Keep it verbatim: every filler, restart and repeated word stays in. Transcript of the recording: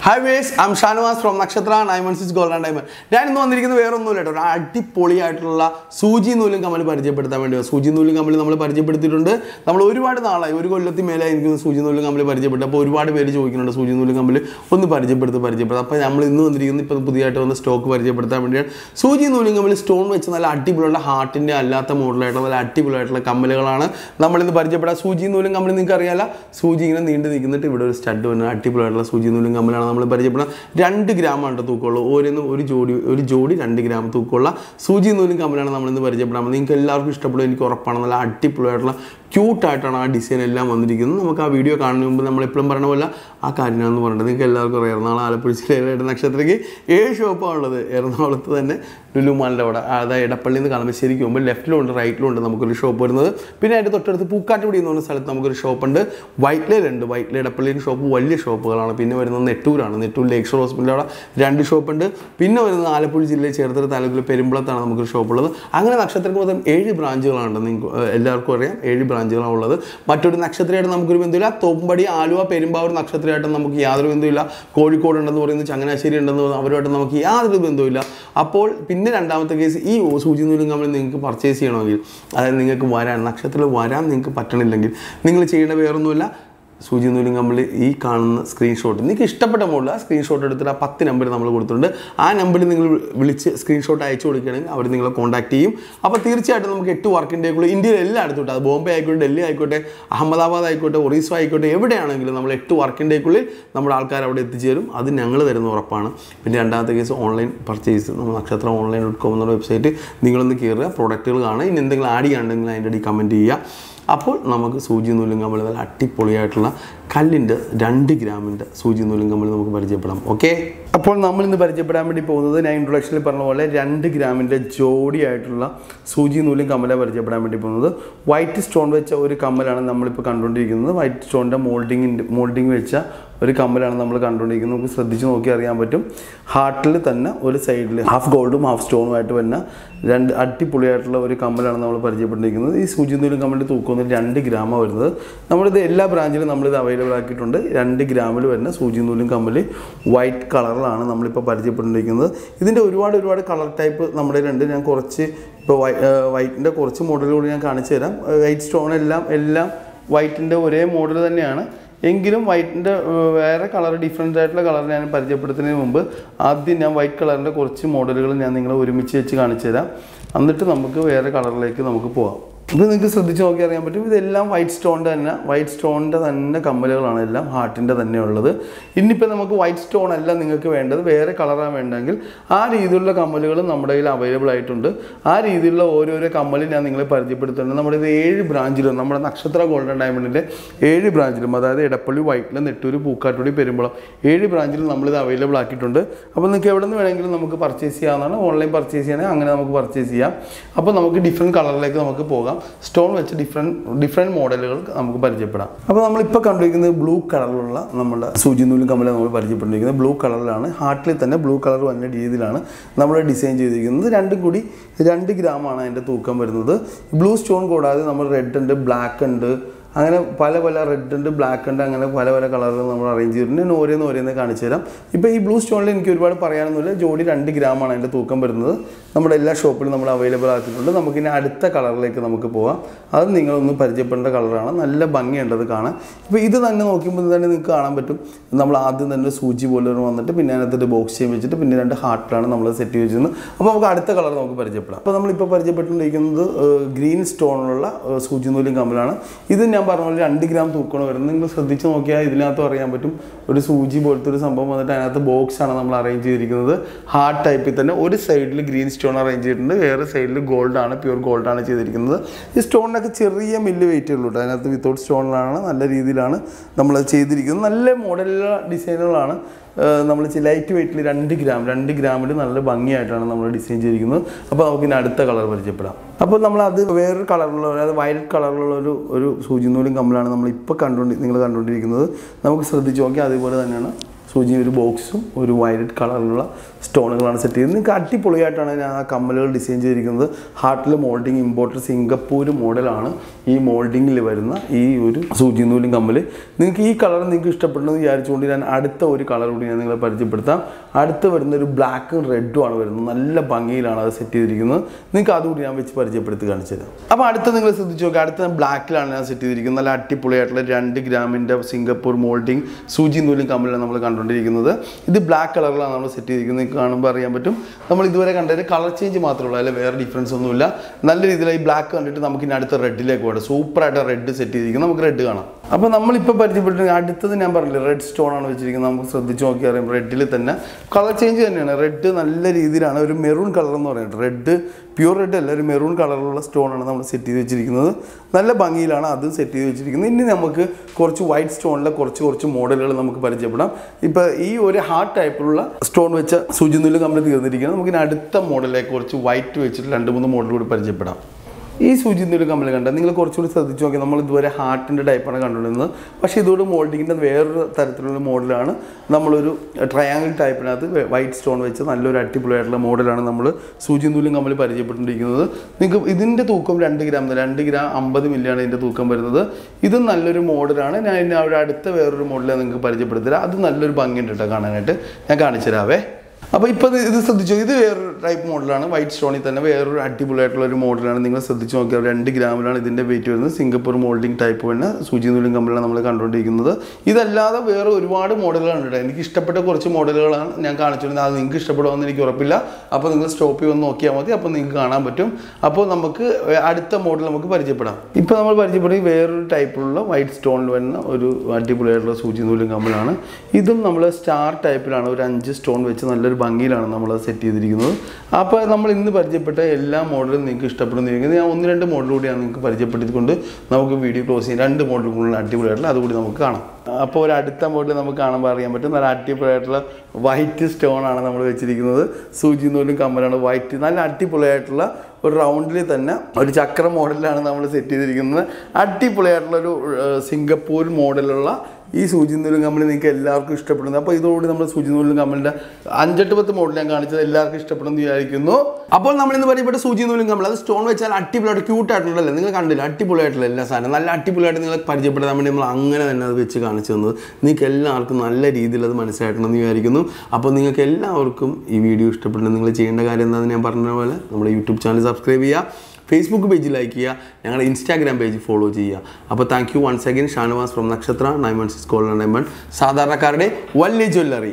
Hi guys, I'm Shanwas from Nakshathra and I'm on six Gold and Diamond. I am going to tell you that I am going to tell you Suji Nulim Kamal Parjapata. Suji Nulim Kamal Parjapata. We will reward the Ala, we will let the Mela in Suji Nulim Kamal Parjapata. We will reward the very joking on the Suji Nulim Kamal on the Parjapata Parjapata. I am going to tell you that on the stock Parjapata. Suji Nulim Kamal stone which is a lattible heart in the Alata model, lattible like Kamalana. Number in the Parjapata, Suji Nulim Kamal in Karela, Suji and the Indian stud on a lattible Suji Nulim Kamal. two gram ആണ് തൂക്കമുള്ള ഒരു ഒരു ജോഡി ഒരു ജോഡി two gram തൂക്കമുള്ള സൂചി നൂലും കമ്മലാണ് നമ്മൾ ഇന്ന് പരിചയപ്പെടാൻ പോകുന്നത്. നിങ്ങൾക്ക് എല്ലാവർക്കും ഇഷ്ടപ്പെടും എനിക്ക് ഉറപ്പാണ്. നല്ല അടിപൊളിയായിട്ടുള്ള ക്യൂട്ട് ആയിട്ടാണ് ആ ഡിസൈൻ എല്ലാം വന്നിരിക്കുന്നത്. നമുക്ക് ആ വീഡിയോ കാണുന്നതിന് മുമ്പ് നമ്മൾ എപ്പോഴും പറഞ്ഞ പോലെ ആ കാര്യമാണെന്ന് പറഞ്ഞിട്ട് നിങ്ങൾക്ക് എല്ലാവർക്കും അറിയാം. എറണാകുളം ആലപ്പുഴ ജില്ലയിലെ നക്ഷത്രയ്ക്ക് ഏഴ് ഷോപ്പാണ് ഉള്ളത്. എറണാകുളത്ത് തന്നെ ലുലു മാളിൻ്റെ അവിടെ അതായത് എടപ്പള്ളിയിൽ നിന്ന് കളമശ്ശേരിക്ക് പോകുമ്പോൾ ലെഫ്റ്റിലും ഉണ്ട് റൈറ്റിലും ഉണ്ട് നമുക്കൊരു ഷോപ്പ് വരുന്നത്. പിന്നെ അതിൻ്റെ തൊട്ടടുത്ത് പൂക്കാട്ടുപടി എന്ന് പറഞ്ഞ സ്ഥലത്ത് നമുക്കൊരു ഷോപ്പുണ്ട്. വൈറ്റ്ലയിലുണ്ട്. വൈറ്റ്ല എടപ്പള്ളിയിൽ ഷോപ്പ് വലിയ ഷോപ്പുകളാണ്. പിന്നെ വരുന്നത് നെട്ടൂരാണ്. നെട്ടൂർ ലേക്ഷർ ഹോസ്പിറ്റലിൽ അവിടെ രണ്ട് ഷോപ്പുണ്ട്. പിന്നെ വരുന്നത് ആലപ്പുഴ ജില്ലയിൽ ചേർത്തല താലൂക്കിൽ പെരുമ്പളത്താണ് നമുക്കൊരു ഷോപ്പുള്ളത്. അങ്ങനെ നക്ഷത്രക്ക് മൊത്തം ഏഴ് ബ്രാഞ്ചുകളാണ്. നിങ്ങൾക്ക് എല്ലാവർക്കും അറിയാം ഏഴ് ബ്രാഞ്ചുകളാണ് ഉള്ളത്. മറ്റൊരു നക്ഷത്രമായിട്ട് നമുക്കൊരു ബന്ധമില്ല. തോപ്പുംപടി ആലുവ പെരുമ്പാവൂർ നക്ഷത്രമായിട്ട് നമുക്ക് യാതൊരു ബന്ധമില്ല. കോഴിക്കോട് ഉണ്ടെന്ന് പറയുന്നത് ചങ്ങനാശ്ശേരി ഉണ്ടെന്ന് അവരുമായിട്ട് നമുക്ക് യാതൊരു ബന്ധമില്ല. അപ്പോൾ പിന്നെ രണ്ടാമത്തെ കേസ് ഈ സൂചി നൂലും കമ്മൽ നിങ്ങൾക്ക് പർച്ചേസ് ചെയ്യണമെങ്കിൽ അതായത് നിങ്ങൾക്ക് വരാൻ നക്ഷത്രത്തിൽ വരാൻ നിങ്ങൾക്ക് പറ്റണില്ലെങ്കിൽ നിങ്ങൾ ചെയ്യേണ്ട വേറൊന്നുമില്ല. സൂചി നൂലും കമ്മൽ ഈ കാണുന്ന സ്ക്രീൻഷോട്ട് നിങ്ങൾക്ക് ഇഷ്ടപ്പെട്ട മോഡൽ ആ സ്ക്രീൻഷോട്ട് എടുത്തിട്ട് ആ പത്ത് നമ്പർ നമ്മൾ കൊടുത്തിട്ടുണ്ട്. ആ നമ്പറിൽ നിങ്ങൾ വിളിച്ച് സ്ക്രീൻഷോട്ട് അയച്ചു കൊടുക്കുകയാണെങ്കിൽ അവർ നിങ്ങളെ കോൺടാക്ട് ചെയ്യും. അപ്പോൾ തീർച്ചയായിട്ടും നമുക്ക് എട്ട് വർക്കിംഗ് ഡേക്കുള്ള ഇന്ത്യയിൽ എല്ലായിടത്തോട്ട് അത് ബോംബെ ആയിക്കോട്ടെ, ഡൽഹി ആയിക്കോട്ടെ, അഹമ്മദാബാദ് ആയിക്കോട്ടെ, ഒറീസ ആയിക്കോട്ടെ, എവിടെയാണെങ്കിലും നമ്മൾ എട്ട് വർക്കിംഗ് ഡേക്കുള്ളിൽ നമ്മുടെ ആൾക്കാർ അവിടെ എത്തിച്ചേരും. അത് ഞങ്ങൾ തരുന്ന ഉറപ്പാണ്. പിന്നെ രണ്ടാമത്തെ കേസ് ഓൺലൈൻ പർച്ചേസ്. നമ്മൾ നക്ഷത്ര ഓൺലൈൻ ഡോട്ട് കോം എന്നുള്ള വെബ്സൈറ്റ് നിങ്ങളൊന്ന് കയറുക, പ്രോഡക്റ്റുകൾ കാണുക. ഇനി എന്തെങ്കിലും ആഡ് ചെയ്യാണ്ടെങ്കിൽ അതിൻ്റെ അടി കമൻറ്റ് ചെയ്യുക. അപ്പോൾ നമുക്ക് സൂചി നൂലും കമ്മൽ നല്ല അടിപൊളിയായിട്ടുള്ള കല്ലിൻ്റെ രണ്ട് ഗ്രാമിൻ്റെ സൂചി നൂലും കമ്മൽ നമുക്ക് പരിചയപ്പെടാം. ഓക്കെ, അപ്പോൾ നമ്മൾ ഇന്ന് പരിചയപ്പെടാൻ വേണ്ടി പോകുന്നത് ഞാൻ ഇൻട്രൊഡക്ഷനിൽ പറഞ്ഞ പോലെ രണ്ട് ഗ്രാമിൻ്റെ ജോഡിയായിട്ടുള്ള സൂചി നൂലും കമ്മലെ പരിചയപ്പെടാൻ വേണ്ടി പോകുന്നത്. വൈറ്റ് സ്റ്റോൺ വെച്ച ഒരു കമ്മലാണ് നമ്മളിപ്പോൾ കണ്ടുകൊണ്ടിരിക്കുന്നത്. വൈറ്റ് സ്റ്റോണിൻ്റെ മോൾഡിങ്ങിൻ്റെ മോൾഡിങ് വെച്ച ഒരു കമ്മലാണ് നമ്മൾ കണ്ടുകൊണ്ടിരിക്കുന്നത്. നമുക്ക് ശ്രദ്ധിച്ച് നോക്കി അറിയാൻ പറ്റും. ഹാർട്ടിൽ തന്നെ ഒരു സൈഡിൽ ഹാഫ് ഗോൾഡും ഹാഫ് സ്റ്റോണുമായിട്ട് വരുന്ന രണ്ട് അടിപൊളിയായിട്ടുള്ള ഒരു കമ്മലാണ് നമ്മൾ പരിചയപ്പെട്ടിരിക്കുന്നത്. ഈ സൂചി നൂലും കമ്മലിൻ്റെ തൂക്കം രണ്ട് ഗ്രാമാണ് വരുന്നത്. നമ്മളിത് എല്ലാ ബ്രാഞ്ചിലും നമ്മളിത് അവൈലബിൾ ആക്കിയിട്ടുണ്ട്. രണ്ട് ഗ്രാമിൽ വരുന്ന സൂചി നൂലും കമ്മൽ വൈറ്റ് കളറിലാണ് നമ്മളിപ്പോൾ പരിചയപ്പെട്ടിരിക്കുന്നത്. ഇതിൻ്റെ ഒരുപാട് ഒരുപാട് കളർ ടൈപ്പ് നമ്മുടെ ഉണ്ട്. ഞാൻ കുറച്ച് ഇപ്പോൾ വൈ വൈറ്റിൻ്റെ കുറച്ച് മോഡലുകൾ ഞാൻ കാണിച്ചു തരാം. വൈറ്റ് സ്റ്റോൺ എല്ലാം എല്ലാം വൈറ്റിൻ്റെ ഒരേ മോഡൽ തന്നെയാണ്. എങ്കിലും വൈറ്റിൻ്റെ വേറെ കളർ ഡിഫറെൻ്റ് ആയിട്ടുള്ള കളർ ഞാൻ പരിചയപ്പെടുത്തുന്നതിന് മുമ്പ് ആദ്യം ഞാൻ വൈറ്റ് കളറിൻ്റെ കുറച്ച് മോഡലുകൾ ഞാൻ നിങ്ങളെ ഒരുമിച്ച് വെച്ച് കാണിച്ചു തരാം. എന്നിട്ട് നമുക്ക് വേറെ കളറിലേക്ക് നമുക്ക് പോകാം. ഇത് നിങ്ങൾക്ക് ശ്രദ്ധിച്ച് നോക്കി അറിയാൻ പറ്റും. ഇതെല്ലാം വൈറ്റ് സ്റ്റോണിൻ്റെ തന്നെ വൈറ്റ് സ്റ്റോണിൻ്റെ തന്നെ കമ്മലുകളാണ്. എല്ലാം ഹാർട്ടിൻ്റെ തന്നെ ഉള്ളത്. ഇനിയിപ്പോൾ നമുക്ക് വൈറ്റ് സ്റ്റോൺ അല്ല നിങ്ങൾക്ക് വേണ്ടത്, വേറെ കളറാണ് വേണ്ടെങ്കിൽ ആ രീതിയിലുള്ള കമ്മലുകളും നമ്മുടെ കയ്യിൽ അവൈലബിൾ ആയിട്ടുണ്ട്. ആ രീതിയിലുള്ള ഓരോരോ കമ്മലും ഞാൻ നിങ്ങളെ പരിചയപ്പെടുത്തുന്നുണ്ട്. നമ്മുടെ ഇത് ഏഴ് ബ്രാഞ്ചിലും നമ്മുടെ നക്ഷത്ര ഗോൾഡൻ ഡയമണ്ടിൻ്റെ ഏഴ് ബ്രാഞ്ചിലും അതായത് എടപ്പള്ളി, വൈറ്റില, നെട്ടൂർ, പൂക്കാട്ടുപടി, പെരുമ്പളം ഏഴ് ബ്രാഞ്ചിലും നമ്മളിത് അവൈലബിൾ ആക്കിയിട്ടുണ്ട്. അപ്പോൾ നിങ്ങൾക്ക് എവിടെ നിന്ന് വേണമെങ്കിലും നമുക്ക് പർച്ചേസ് ചെയ്യാവുന്നതാണ്. ഓൺലൈൻ പർച്ചേസ് ചെയ്യണമെങ്കിൽ അങ്ങനെ നമുക്ക് പർച്ചേസ് ചെയ്യാം. അപ്പോൾ നമുക്ക് ഡിഫറെൻറ്റ് കളറിലേക്ക് നമുക്ക് പോകാം. സ്റ്റോൺ വെച്ച് ഡിഫറെൻറ്റ് ഡിഫറെൻറ്റ് മോഡലുകൾ നമുക്ക് പരിചയപ്പെടാം. അപ്പോൾ നമ്മളിപ്പോൾ കണ്ടിരിക്കുന്നത് ബ്ലൂ കളറിലുള്ള നമ്മുടെ സൂചി നൂലും കമ്മൽ നമ്മൾ പരിചയപ്പെട്ടിരിക്കുന്നത് ബ്ലൂ കളറിലാണ്. ഹാർട്ടിൽ തന്നെ ബ്ലൂ കളർ വന്ന രീതിയിലാണ് നമ്മൾ ഡിസൈൻ ചെയ്തിരിക്കുന്നത്. രണ്ടും കൂടി രണ്ട് ഗ്രാമാണ് അതിൻ്റെ തൂക്കം വരുന്നത്. ബ്ലൂ സ്റ്റോൺ കൂടാതെ നമ്മൾ റെഡ് ഉണ്ട്, ബ്ലാക്ക് ഉണ്ട്, അങ്ങനെ പല പല റെഡ് ഉണ്ട്, ബ്ലാക്ക് ഉണ്ട്, അങ്ങനെ പല പല കളറുകൾ നമ്മൾ അറേഞ്ച് ചെയ്തിട്ടുണ്ട്. ഞാൻ ഓരോന്ന് ഓരോന്ന് കാണിച്ചു തരാം. ഇപ്പോൾ ഈ ബ്ലൂ സ്റ്റോണിൽ എനിക്ക് ഒരുപാട് പറയാനൊന്നുമില്ല. ജോഡി രണ്ട് ഗ്രാമാണ് അതിൻ്റെ തൂക്കം വരുന്നത്. നമ്മുടെ എല്ലാ ഷോപ്പിലും നമ്മൾ അവൈലബിൾ ആക്കിയിട്ടുണ്ട്. നമുക്കിനി അടുത്ത കളറിലേക്ക് നമുക്ക് പോകാം. അത് നിങ്ങളൊന്ന് പരിചയപ്പെടേണ്ട കളറാണ്. നല്ല ഭംഗിയുണ്ടത് കാണാൻ. ഇപ്പോൾ ഇത് തന്നെ നോക്കുമ്പോൾ തന്നെ നിങ്ങൾക്ക് കാണാൻ പറ്റും. നമ്മൾ ആദ്യം തന്നെ സൂചി പോലെ വന്നിട്ട് പിന്നെ അതിനകത്ത് ബോക്സ് ചെയ്യാൻ വെച്ചിട്ട് പിന്നെ രണ്ട് ഹാർട്ടിലാണ് നമ്മൾ സെറ്റ് വെച്ചിരുന്നത്. അപ്പോൾ നമുക്ക് അടുത്ത കളർ നമുക്ക് പരിചയപ്പെടാം. അപ്പോൾ നമ്മളിപ്പോൾ പരിചയപ്പെട്ടുകൊണ്ടിരിക്കുന്നത് ഗ്രീൻ സ്റ്റോണിലുള്ള സൂചി നൂലും കമ്മലാണ്. ഇത് ഞാൻ പറഞ്ഞ പോലെ രണ്ട് ഗ്രാം തൂക്കണം വരുന്നത്. നിങ്ങൾ ശ്രദ്ധിച്ച് നോക്കിയാൽ ഇതിനകത്ത് അറിയാൻ പറ്റും ഒരു സൂചി പോലത്തെ ഒരു സംഭവം വന്നിട്ട് അതിനകത്ത് ബോക്സാണ് നമ്മൾ അറേഞ്ച് ചെയ്തിരിക്കുന്നത്. ഹാർട്ട് ടൈപ്പിൽ തന്നെ ഒരു സൈഡിൽ ഗ്രീൻ സ്റ്റോൺ അറേഞ്ച് ചെയ്തിട്ടുണ്ട്, വേറെ സൈഡിൽ ഗോൾഡാണ്, പ്യൂർ ഗോൾഡാണ് ചെയ്തിരിക്കുന്നത്. ഈ സ്റ്റോണിനൊക്കെ ചെറിയ മില്ല് വെയിറ്റ് ഉള്ളൂ. അതിനകത്ത് വിത്തൗട്ട് സ്റ്റോണിലാണ് നല്ല രീതിയിലാണ് നമ്മൾ ചെയ്തിരിക്കുന്നത്. നല്ല മോഡലുള്ള ഡിസൈനുകളാണ്. നമ്മൾ ലൈറ്റ് വെയിറ്റിൽ രണ്ട് ഗ്രാം രണ്ട് ഗ്രാമിൽ നല്ല ഭംഗിയായിട്ടാണ് നമ്മൾ ഡിസൈൻ ചെയ്തിരിക്കുന്നത്. അപ്പോൾ നമുക്കിനി അടുത്ത കളർ പരിചയപ്പെടാം. അപ്പോൾ നമ്മൾ അത് വേറൊരു കളറിലുള്ള അതായത് വയലറ്റ് കളറിലുള്ള ഒരു ഒരു സൂചി നൂലും കമ്മലാണ് നമ്മൾ ഇപ്പോൾ കണ്ടുകൊണ്ട് നിങ്ങൾ കണ്ടുകൊണ്ടിരിക്കുന്നത്. നമുക്ക് ശ്രദ്ധിച്ച് നോക്കിയാൽ അതേപോലെ തന്നെയാണ് സൂചി ഒരു ബോക്സും ഒരു വയലറ്റ് കളറിലുള്ള സ്റ്റോണുകളാണ് സെറ്റ് ചെയ്തത്. നിങ്ങൾക്ക് അടിപൊളിയായിട്ടാണ് ഞാൻ ആ കമ്മലുകൾ ഡിസൈൻ ചെയ്തിരിക്കുന്നത്. ഹാർട്ടിൽ മോൾഡിങ് ഇമ്പോർട്ടഡ് സിംഗപ്പൂർ മോഡലാണ് ഈ മോൾഡിങ്ങിൽ വരുന്ന ഈ ഒരു സൂചി നൂലും കമ്മൽ. നിങ്ങൾക്ക് ഈ കളർ നിങ്ങൾക്ക് ഇഷ്ടപ്പെടുന്നത് വിചാരിച്ചുകൊണ്ട് ഞാൻ അടുത്ത ഒരു കളർ കൂടി ഞാൻ നിങ്ങളെ പരിചയപ്പെടുത്താം. അടുത്ത് വരുന്ന ഒരു ബ്ലാക്കും റെഡും ആണ് വരുന്നത്. നല്ല ഭംഗിയിലാണ് അത് സെറ്റ് ചെയ്തിരിക്കുന്നത്. നിങ്ങൾക്ക് അതുകൂടി ഞാൻ വെച്ച് പരിചയപ്പെടുത്തി കാണിച്ചു തരാം. അപ്പോൾ അടുത്ത നിങ്ങൾ ശ്രദ്ധിച്ചു നോക്കുക, അടുത്ത ബ്ലാക്കിലാണ് ഞാൻ സെറ്റ് ചെയ്തിരിക്കുന്നത്. നല്ല അടിപൊളിയായിട്ടുള്ള രണ്ട് ഗ്രാമിൻ്റെ സിംഗപ്പൂർ മോൾഡിങ് സൂചി നൂലും കമ്മലാണ് നമ്മൾ കണ്ടുകൊണ്ടിരിക്കുന്നത്. ഇത് ബ്ലാക്ക് കളറിലാണ് നമ്മൾ സെറ്റ് ചെയ്തിരിക്കുന്നത്. നിങ്ങൾക്ക് കാണുമ്പോൾ അറിയാൻ പറ്റും. നമ്മൾ ഇതുവരെ കണ്ടതിന് കളർ ചേഞ്ച് മാത്രമേ ഉള്ളൂ, അതിൽ വേറെ ഡിഫറൻസ് ഒന്നുമില്ല. നല്ല രീതിയിൽ ഈ ബ്ലാക്ക് കണ്ടിട്ട് നമുക്ക് ഇനി അടുത്ത റെഡിലേക്ക് പോകണം. സൂപ്പറായിട്ട് റെഡ് സെറ്റ് ചെയ്തിരിക്കുന്നത്. നമുക്ക് റെഡ് കാണാം. അപ്പോൾ നമ്മളിപ്പോൾ പരിചയപ്പെട്ട് അടുത്തത് ഞാൻ പറഞ്ഞില്ല റെഡ് സ്റ്റോൺ ആണ് വെച്ചിരിക്കുന്നത്. നമുക്ക് ശ്രദ്ധിച്ച് നോക്കി അറിയാം റെഡിൽ തന്നെ കളർ ചേഞ്ച് തന്നെയാണ്. റെഡ് നല്ല രീതിയിലാണ് ഒരു മെറൂൺ കളർ എന്ന് പറയുന്നത്. റെഡ് പ്യൂർ റെഡ് അല്ല, ഒരു മെറൂൺ കളറുള്ള സ്റ്റോണാണ് നമ്മൾ സെറ്റ് ചെയ്ത് വെച്ചിരിക്കുന്നത്. നല്ല ഭംഗിയിലാണ് അത് സെറ്റ് ചെയ്ത് വെച്ചിരിക്കുന്നത്. ഇനി നമുക്ക് കുറച്ച് വൈറ്റ് സ്റ്റോണിലെ കുറച്ച് കുറച്ച് മോഡലുകൾ നമുക്ക് പരിചയപ്പെടാം. ഇപ്പോൾ ഈ ഒരു ഹാർട്ട് ടൈപ്പിലുള്ള സ്റ്റോൺ വെച്ച സൂചി നൂല് കമ്പനി തീർന്നിരിക്കുന്നത്. നമുക്ക് ഇനി അടുത്ത മോഡലിലേക്ക് കുറച്ച് വൈറ്റ് വെച്ചിട്ട് രണ്ട് മൂന്ന് മോഡൽ കൂടി പരിചയപ്പെടാം. ഈ സൂചി നൂല് കമ്മൽ കണ്ട നിങ്ങൾ കുറച്ചുകൂടി ശ്രദ്ധിച്ച് നോക്കി. നമ്മൾ ഇതുവരെ ഹാർട്ടിൻ്റെ ടൈപ്പാണ് കണ്ടുകൊണ്ടിരുന്നത്. പക്ഷേ ഇതോട് മോൾഡിങ്ങിൻ്റെ വേറൊരു തരത്തിലുള്ള മോഡലാണ്. നമ്മളൊരു ട്രയാങ്കിൾ ടൈപ്പിനകത്ത് വൈറ്റ് സ്റ്റോൺ വെച്ച് നല്ലൊരു അടിപൊളിയായിട്ടുള്ള മോഡലാണ് നമ്മൾ സൂചി നൂലും കമ്മൽ പരിചയപ്പെട്ടുകൊണ്ടിരിക്കുന്നത്. നിങ്ങൾക്ക് ഇതിൻ്റെ തൂക്കം രണ്ട് ഗ്രാം രണ്ട് ഗ്രാം അമ്പത് മില്ലിയാണ് ഇതിൻ്റെ തൂക്കം വരുന്നത്. ഇത് നല്ലൊരു മോഡലാണ്. ഞാൻ ഇനി അവിടെ അടുത്ത വേറൊരു മോഡലാണ് നിങ്ങൾക്ക് പരിചയപ്പെടുത്തരാം. അത് നല്ലൊരു ഭംഗിയുണ്ട് കേട്ടോ കാണാനായിട്ട്. ഞാൻ കാണിച്ചു തരാവേ. അപ്പോൾ ഇപ്പോൾ ഇത് ശ്രദ്ധിച്ചു, ഇത് വേറൊരു ടൈപ്പ് മോഡലാണ്. വൈറ്റ് സ്റ്റോണിൽ തന്നെ വേറൊരു അടിപൊളിയായിട്ടുള്ള ഒരു മോഡലാണ്. നിങ്ങൾ ശ്രദ്ധിച്ച് നോക്കിയാൽ രണ്ട് ഗ്രാമിലാണ് ഇതിൻ്റെ വെയിറ്റ് വരുന്നത്. സിംഗപ്പൂർ മോൾഡിങ് ടൈപ്പ് തന്നെ സൂചി നൂലും കമ്മലാണ് നമ്മൾ കണ്ടുകൊണ്ടിരിക്കുന്നത്. ഇതല്ലാതെ വേറെ ഒരുപാട് മോഡലുകളുണ്ട് കേട്ടോ. എനിക്ക് ഇഷ്ടപ്പെട്ട കുറച്ച് മോഡലുകളാണ് ഞാൻ കാണിച്ചിരുന്നത്. അത് നിങ്ങൾക്ക് ഇഷ്ടപ്പെടുമെന്ന് എനിക്ക് ഉറപ്പില്ല. അപ്പോൾ നിങ്ങൾ സ്റ്റോപ്പ് ചെയ്ത് ഒന്ന് നോക്കിയാൽ മതി. അപ്പോൾ നിങ്ങൾക്ക് കാണാൻ പറ്റും. അപ്പോൾ നമുക്ക് അടുത്ത മോഡൽ നമുക്ക് പരിചയപ്പെടാം. ഇപ്പോൾ നമ്മൾ പരിചയപ്പെടുന്നത് വേറൊരു ടൈപ്പിലുള്ള വൈറ്റ് സ്റ്റോണിൽ വരുന്ന ഒരു അടിപൊളിയായിട്ടുള്ള സൂചി നൂലും കമ്മലാണ്. ഇതും നമ്മൾ സ്റ്റാർ ടൈപ്പിലാണ്. ഒരു അഞ്ച് സ്റ്റോൺ വെച്ച് നല്ലൊരു ഭംഗിയിലാണ് നമ്മൾ സെറ്റ് ചെയ്തിരിക്കുന്നത്. അപ്പോൾ നമ്മൾ ഇന്ന് പരിചയപ്പെട്ട എല്ലാ മോഡലും നിങ്ങൾക്ക് ഇഷ്ടപ്പെടുന്നിരിക്കുന്നത്. ഞാൻ ഒന്ന് രണ്ട് മോഡൽ കൂടിയാണ് നിങ്ങൾക്ക് പരിചയപ്പെടുത്തിക്കൊണ്ട് നമുക്ക് വീഡിയോ ക്ലോസ് ചെയ്യാം. രണ്ട് മോഡൽ കൂടുതൽ അടിപൊളിയായിട്ടുള്ള അതുകൂടി നമുക്ക് കാണാം. അപ്പോൾ ഒരു അടുത്ത മോഡൽ നമുക്ക് കാണുമ്പോൾ അറിയാൻ പറ്റും. നല്ല അടിപൊളിയായിട്ടുള്ള വൈറ്റ് സ്റ്റോൺ ആണ് നമ്മൾ വെച്ചിരിക്കുന്നത്. സൂചി നൂലും കമ്മലാണ് വൈറ്റ്. നല്ല അടിപൊളിയായിട്ടുള്ള ഒരു റൗണ്ടിൽ തന്നെ ഒരു ചക്ര മോഡലിലാണ് നമ്മൾ സെറ്റ് ചെയ്തിരിക്കുന്നത്. അടിപൊളിയായിട്ടുള്ളൊരു സിംഗപ്പൂർ മോഡലുള്ള ഈ സൂചി നൂലും കമ്മൽ നിങ്ങൾക്ക് എല്ലാവർക്കും ഇഷ്ടപ്പെടുന്നത്. അപ്പോൾ ഇതോടുകൂടി നമ്മൾ സൂചി നൂലും കമ്മലിൻ്റെ അഞ്ചെട്ട് പത്ത് മോഡൽ ഞാൻ കാണിച്ചത് എല്ലാവർക്കും ഇഷ്ടപ്പെടുന്നു വിചാരിക്കുന്നു. അപ്പോൾ നമ്മൾ ഇന്ന് പരിചയപ്പെട്ട സൂചി നൂലും കമ്മൽ അത് സ്റ്റോൺ വെച്ചാൽ അടിപൊളിയായിട്ട് ക്യൂട്ടായിട്ടുള്ളതല്ലേ. നിങ്ങൾ കണ്ടില്ല അടിപൊളിയായിട്ടുള്ള എല്ലാ സാധനം നല്ല അടിപൊളിയായിട്ട് നിങ്ങൾ പരിചയപ്പെടുത്താൻ വേണ്ടി നമ്മൾ അങ്ങനെ തന്നെ അത് വെച്ച് കാണിച്ചു തന്നത്. നിങ്ങൾക്ക് എല്ലാവർക്കും നല്ല രീതിയിൽ അത് മനസ്സിലായിട്ടുണ്ടെന്ന് വിചാരിക്കുന്നു. അപ്പോൾ നിങ്ങൾക്ക് എല്ലാവർക്കും ഈ വീഡിയോ ഇഷ്ടപ്പെടുന്നത് നിങ്ങൾ ചെയ്യേണ്ട കാര്യം എന്താണെന്ന് ഞാൻ പറഞ്ഞ പോലെ നമ്മുടെ യൂട്യൂബ് ചാനൽ സബ്സ്ക്രൈബ് ചെയ്യുക, ഫേസ്ബുക്ക് പേജ് ലൈക്ക് ചെയ്യുക, ഞങ്ങളുടെ ഇൻസ്റ്റാഗ്രാം പേജ് ഫോളോ ചെയ്യുക. അപ്പോൾ thank you once again. Shanavas from Nakshatra nine one six gold and diamond, സാധാരണക്കാരുടെ വലിയ ജ്വല്ലറി.